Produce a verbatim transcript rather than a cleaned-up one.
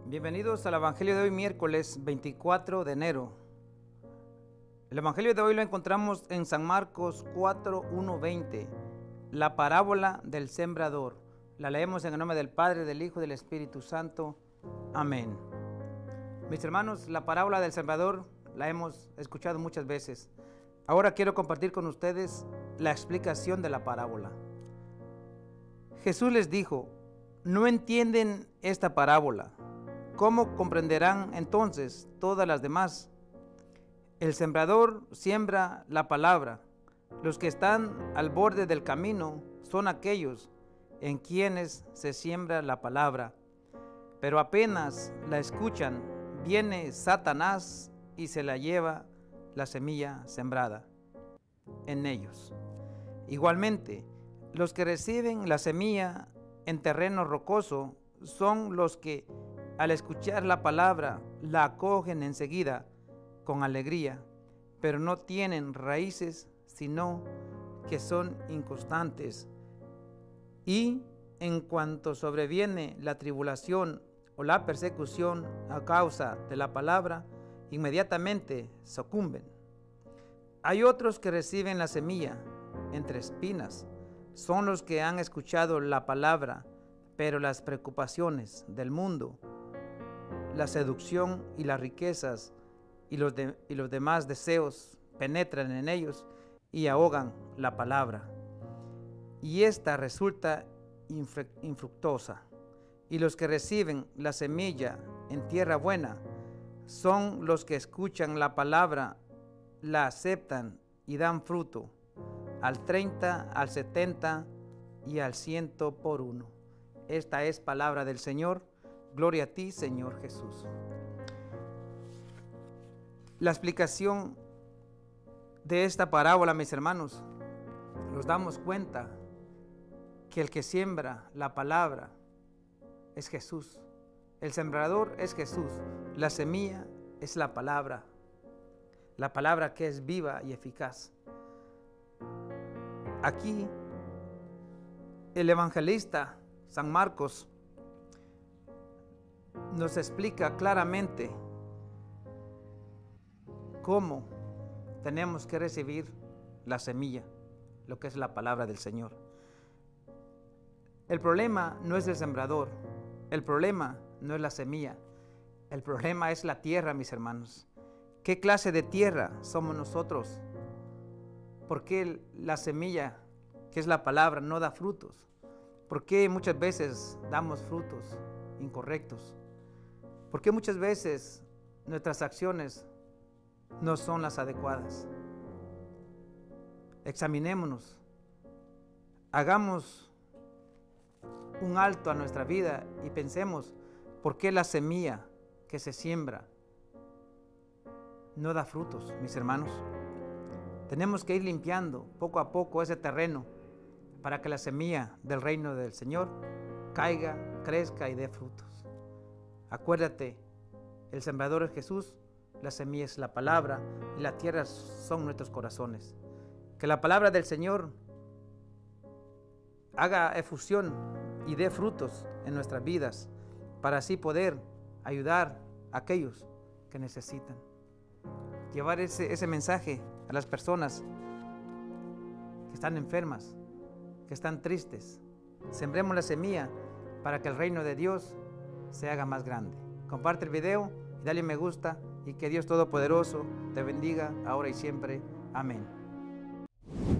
Bienvenidos al Evangelio de hoy, miércoles veinticuatro de enero. El Evangelio de hoy lo encontramos en San Marcos cuatro, uno, veinte, la parábola del sembrador. La leemos en el nombre del Padre, del Hijo y del Espíritu Santo. Amén. Mis hermanos, la parábola del sembrador la hemos escuchado muchas veces. Ahora quiero compartir con ustedes la explicación de la parábola. Jesús les dijo: ¿no entienden esta parábola? ¿Cómo comprenderán entonces todas las demás? El sembrador siembra la palabra. Los que están al borde del camino son aquellos en quienes se siembra la palabra. Pero apenas la escuchan, viene Satanás y se la lleva la semilla sembrada en ellos. Igualmente, los que reciben la semilla en terreno rocoso son los que, al escuchar la palabra, la acogen enseguida con alegría, pero no tienen raíces, sino que son inconstantes. Y en cuanto sobreviene la tribulación o la persecución a causa de la palabra, inmediatamente sucumben. Hay otros que reciben la semilla entre espinas. Son los que han escuchado la palabra, pero las preocupaciones del mundo, la seducción y las riquezas y los, de, y los demás deseos penetran en ellos y ahogan la palabra. Y esta resulta infructuosa. Y los que reciben la semilla en tierra buena son los que escuchan la palabra, la aceptan y dan fruto, al treinta, al setenta y al ciento por uno. Esta es palabra del Señor. Gloria a ti, Señor Jesús. La explicación de esta parábola, mis hermanos, nos damos cuenta que el que siembra la palabra es Jesús. El sembrador es Jesús. La semilla es la palabra. La palabra que es viva y eficaz. Aquí, el evangelista San Marcos nos explica claramente cómo tenemos que recibir la semilla, lo que es la palabra del Señor. El problema no es el sembrador, el problema no es la semilla, el problema es la tierra, mis hermanos. ¿Qué clase de tierra somos nosotros? ¿Por qué la semilla, que es la palabra, no da frutos? ¿Por qué muchas veces damos frutos incorrectos? ¿Por qué muchas veces nuestras acciones no son las adecuadas? Examinémonos. Hagamos un alto a nuestra vida y pensemos por qué la semilla que se siembra no da frutos, mis hermanos. Tenemos que ir limpiando poco a poco ese terreno para que la semilla del reino del Señor caiga, crezca y dé frutos. Acuérdate, el sembrador es Jesús, la semilla es la palabra y la tierra son nuestros corazones. Que la palabra del Señor haga efusión y dé frutos en nuestras vidas para así poder ayudar a aquellos que necesitan. Llevar ese, ese mensaje a las personas que están enfermas, que están tristes. Sembremos la semilla para que el reino de Dios se haga más grande. Comparte el video y dale me gusta, y que Dios Todopoderoso te bendiga ahora y siempre. Amén.